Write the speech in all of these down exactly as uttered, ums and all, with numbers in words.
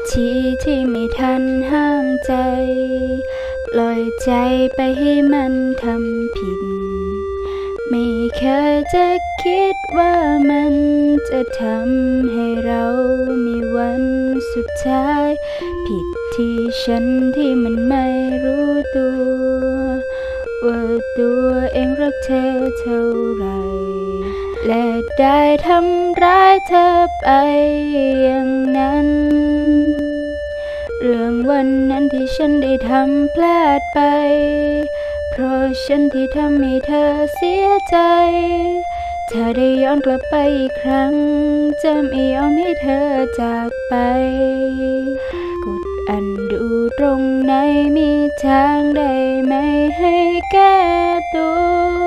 ทีที่ไม่ทันห้ามใจปล่อยใจไปให้มันทำผิดไม่เคยจะคิดว่ามันจะทำให้เรามีวันสุดท้ายผิดที่ฉันที่มันไม่รู้ตัวว่าตัวเองรักเธอเท่าไรและได้ทำร้ายเธอไปอย่างนั้นเรื่องวันนั้นที่ฉันได้ทำพลาดไปเพราะฉันที่ทำให้เธอเสียใจถ้าได้ย้อนกลับไปอีกครั้งจะไม่ยอมให้เธอจากไปกดอันดูตรงไหนมีทางได้ไหมให้แก้ตัว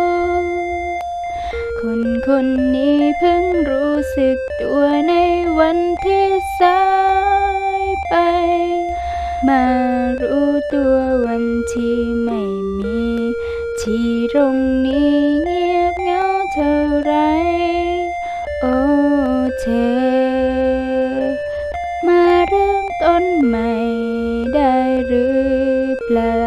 คนคนนี้เพิ่งรู้สึกตัวในวันที่สายไปมารู้ตัววันที่ไม่มีที่ตรงนี้เงียบเหงาเท่าไรโอ้เธอมาเริ่มต้นใหม่ได้หรือเปล่า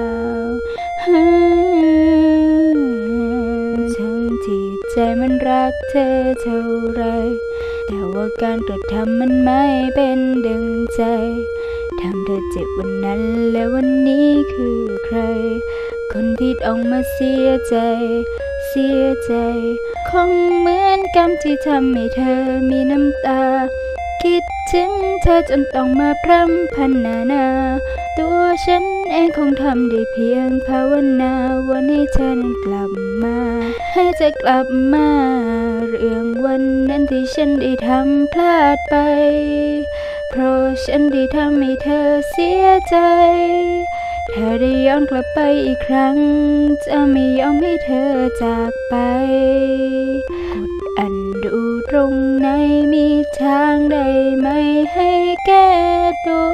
ทั้งที่ใจมันรักเธอเท่าไรแต่ว่าการกระทำมันไม่เป็นดังใจทำเธอเจ็บวันนั้นและวันนี้คือใครคนที่ต้องมาเสียใจเสียใจคงเหมือนกรรมที่ทำให้เธอมีน้ำตาคิดถึงเธอจนต้องมาพร่ำพรรณนาตัวฉันเองคงทำได้เพียงภาวนาวันนี้เธอนั้นกลับมาให้เธอกลับมาเรื่องวันนั้นที่ฉันได้ทำพลาดไปเพราะฉันได้ทำให้เธอเสียใจถ้าได้ย้อนกลับไปอีกครั้งจะไม่ยอมให้เธอจากไปกดอันดูตรงไหนมีทางได้ไหมให้แก้ตัว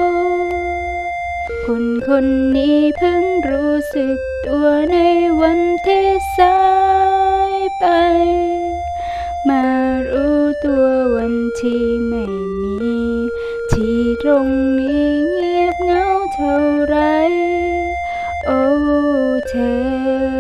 คนคนนี้เพิ่งรู้สึกตัวในวันที่สายไปมารู้ตัววันที่ไม่มีที่ตรงนี้เงียบเหงาเท่าไรโอ้เธอ